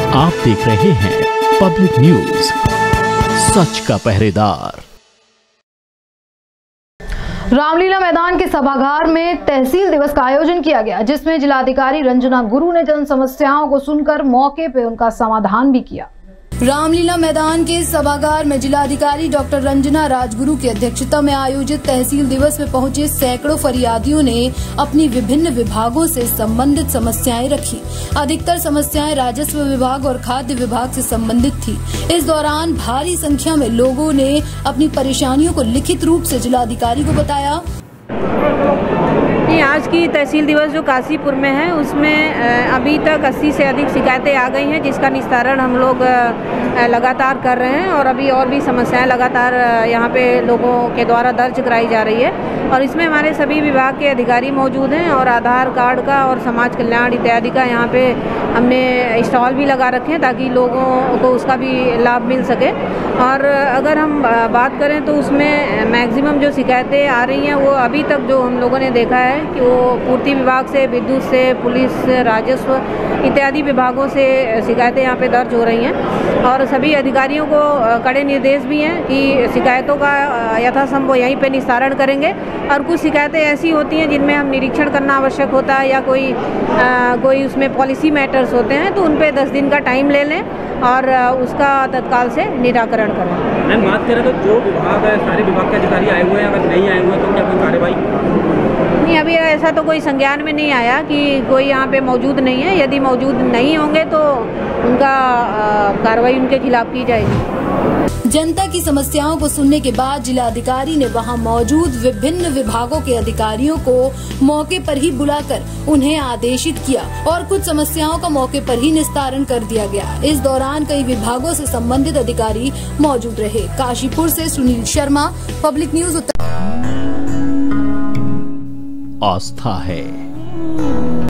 आप देख रहे हैं पब्लिक न्यूज, सच का पहरेदार। रामलीला मैदान के सभागार में तहसील दिवस का आयोजन किया गया, जिसमें जिलाधिकारी रंजना गुरु ने जन समस्याओं को सुनकर मौके पर उनका समाधान भी किया। रामलीला मैदान के सभागार में जिलाधिकारी डॉक्टर रंजना राजगुरु की अध्यक्षता में आयोजित तहसील दिवस में पहुंचे सैकड़ों फरियादियों ने अपनी विभिन्न विभागों से संबंधित समस्याएं रखी। अधिकतर समस्याएं राजस्व विभाग और खाद्य विभाग से संबंधित थी। इस दौरान भारी संख्या में लोगों ने अपनी परेशानियों को लिखित रूप से जिलाधिकारी को बताया। आज की तहसील दिवस जो काशीपुर में है, उसमें अभी तक 80 से अधिक शिकायतें आ गई हैं, जिसका निस्तारण हम लोग लगातार कर रहे हैं और अभी और भी समस्याएं लगातार यहाँ पे लोगों के द्वारा दर्ज कराई जा रही है। और इसमें हमारे सभी विभाग के अधिकारी मौजूद हैं और आधार कार्ड का और समाज कल्याण इत्यादि का यहाँ पे हमने स्टॉल भी लगा रखे हैं ताकि लोगों को उसका भी लाभ मिल सके। और अगर हम बात करें तो उसमें मैक्सिमम जो शिकायतें आ रही हैं वो अभी तक जो हम लोगों ने देखा है कि वो पूर्ति विभाग से, विद्युत से, पुलिस, राजस्व इत्यादि विभागों से शिकायतें यहाँ पे दर्ज हो रही हैं। और सभी अधिकारियों को कड़े निर्देश भी हैं कि शिकायतों का यथासंभव यहीं पे निस्तारण करेंगे। और कुछ शिकायतें ऐसी होती हैं जिनमें हम निरीक्षण करना आवश्यक होता है या कोई उसमें पॉलिसी मैटर्स होते हैं, तो उन पे 10 दिन का टाइम ले लें और उसका तत्काल से निराकरण करें। मैम, बात करें तो जो विभाग है, सारे विभाग के अधिकारी आए हुए हैं, अगर नहीं आए हुए तो क्या कोई कार्रवाई? नहीं, अभी ऐसा तो कोई संज्ञान में नहीं आया कि कोई यहाँ पे मौजूद नहीं है। यदि मौजूद नहीं होंगे तो उनका कार्रवाई उनके खिलाफ की जाएगी। जनता की समस्याओं को सुनने के बाद जिलाधिकारी ने वहां मौजूद विभिन्न विभागों के अधिकारियों को मौके पर ही बुलाकर उन्हें आदेशित किया और कुछ समस्याओं का मौके पर ही निस्तारण कर दिया गया। इस दौरान कई विभागों से संबंधित अधिकारी मौजूद रहे। काशीपुर से सुनील शर्मा, पब्लिक न्यूज। आस्था है